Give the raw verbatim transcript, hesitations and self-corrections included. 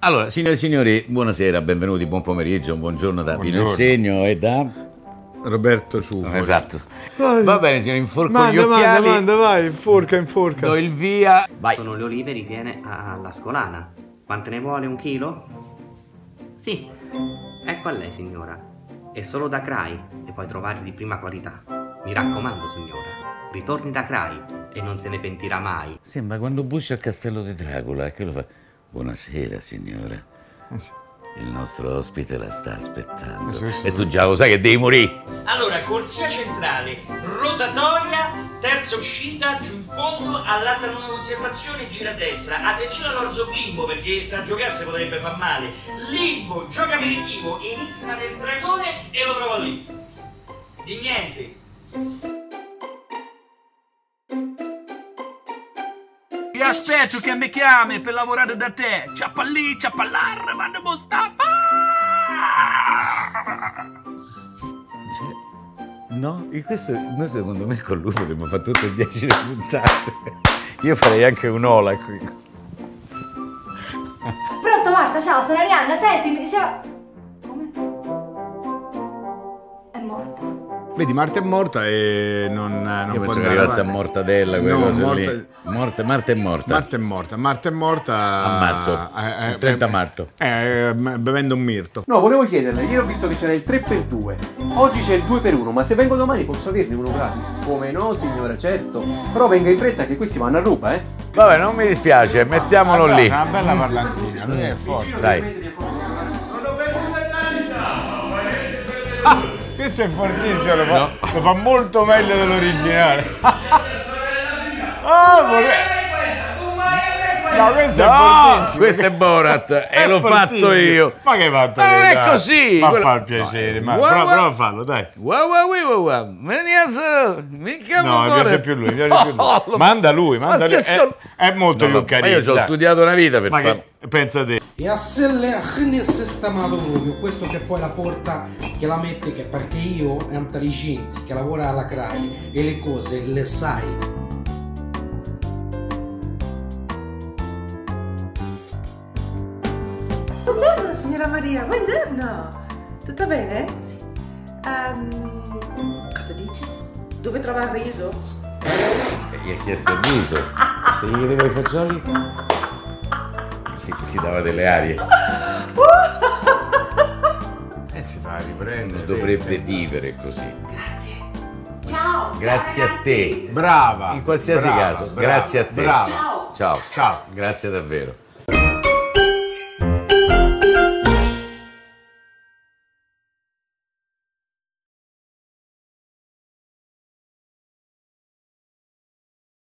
Allora, signore e signori, buonasera, benvenuti, buon pomeriggio, buongiorno da Pino Insegno e da Roberto Ciuffo. Esatto. Vai. Va bene, signore, inforco manda, gli occhiali. Manda, manda, vai, inforca, inforca. Do il via. Vai. Sono le olive ripiene alla scolana. Quante ne vuole, un chilo? Sì, ecco a lei, signora. È solo da Crai e puoi trovare di prima qualità. Mi raccomando, signora, ritorni da Crai e non se ne pentirà mai. Sembra quando bussi al castello di Dracula, che lo fa. Buonasera, signora. Il nostro ospite la sta aspettando. Sì, sì. E tu già lo sai che devi morire. Allora, corsia centrale, rotatoria, terza uscita, giù in fondo, all'alta non conservazione, gira a destra. Attenzione all'orzo limbo, perché se a giocasse potrebbe far male. Limbo, gioco aperitivo, enigma del dragone e lo trovo lì. Di niente. Ti aspetto che mi chiami per lavorare da te. Ciappa lì, ciappa là, Armando Mustafa. Cioè, no, in questo, noi secondo me con lui potremmo fare tutte e dieci le puntate. Io farei anche un'ola qui. Pronto Marta, ciao, sono Arianna, senti, mi diceva... Come? È morta. Vedi, Marta è morta e non, non Io può penso che andare arrivasse a avanti. mortadella, quelle No, cose morta... lì. Morta, Marta è morta. Marta è morta, Marta è morta... A matto, eh, il trenta eh, matto. Eh, bevendo un mirto. No, volevo chiederle, ieri ho visto che c'era il tre per due, oggi c'è il due per uno, ma se vengo domani posso averne uno gratis? Come no, signora, certo. Però venga in fretta che questi vanno a ruba, eh? Vabbè, non mi dispiace, mettiamolo Allora, lì. Una bella parlantina, lui è forte. Dai. Ah, questo è fortissimo, lo fa, No. lo fa molto meglio dell'originale. Ah, vorrei... No, questo No, è fortissimo. questo è Borat e È l'ho fortissimo. fatto io. Ma che hai fatto? Ma non te, è dai? così. Ma Quello- fa il piacere, ma Wow, prova, wow. prova a farlo, dai. Wow, wow, wow, wow, wow. Veniamo su. Mi chiamo No, mi Borat. piace più lui, mi piace più lui. Oh, lo- Manda lui, manda Ma lui. se so- È, è molto No, più no, carino. Ma io ci ho dai. studiato una vita per Ma farlo. che pensa te? E a se le ha sistemato proprio questo che poi la porta che la mette che perché io è un intelligente che lavora alla Crai e le cose le sai. Buongiorno signora Maria, buongiorno. Tutto bene? Sì. Um, cosa dici? Dove trova il riso? E gli ha chiesto il riso. Se gli chiedeva i fagioli, si, si dava delle arie. Eh, si fa riprendere. Non dovrebbe vivere così. Grazie. Ciao. Grazie ciao, a te. Brava. In qualsiasi brava, caso, brava, grazie a te. Brava. Ciao. Ciao. Ciao. Grazie davvero.